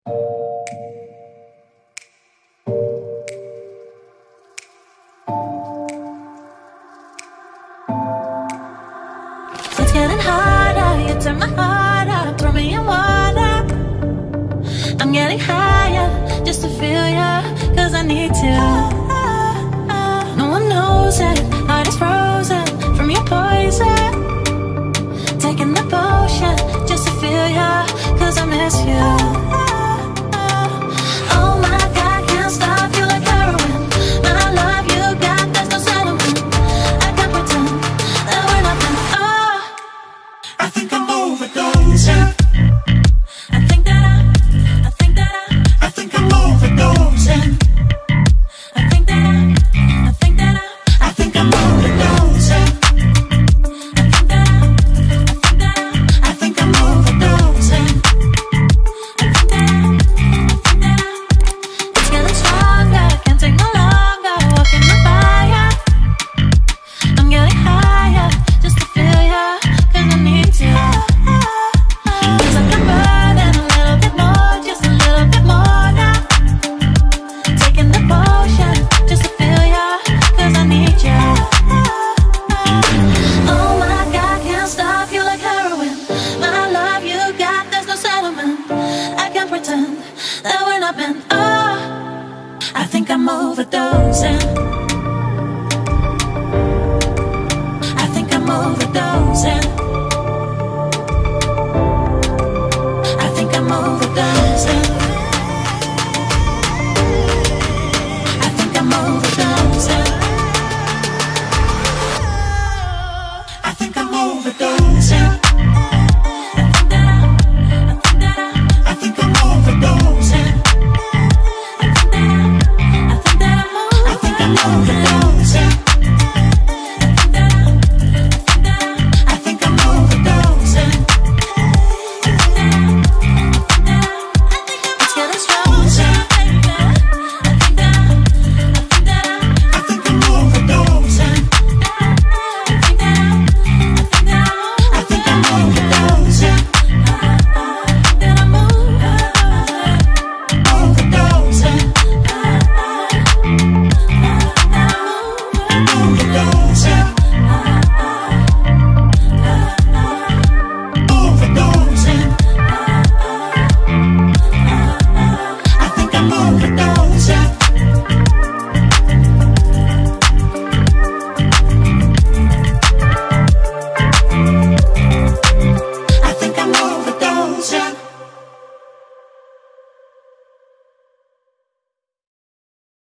It's getting harder, you turn my heart up, throw me in water. I'm getting higher, just to feel ya, cause I need to. No one knows it, heart is frozen from your poison. Taking the potion, just to feel ya, cause I miss you. Oh my God, can't stop you like heroin. My love you got, there's no settlement. I can't pretend that we're nothing. Oh, I think I'm overdosing. I think that I think I'm overdosing. I think that I think I'm overdosing. I think I'm overdosing. it's getting stronger, can't take no longer, walking the fire. I'm getting higher, just to feel ya, cause I need to. Feels like I'm burning a little bit more, just a little bit more now. Taking the potion, just to feel ya, cause I need ya. Oh my God, can't stop you like heroin. My love you got, there's no settlement. I can't pretend that we're not meant. Oh, I think I'm overdosing.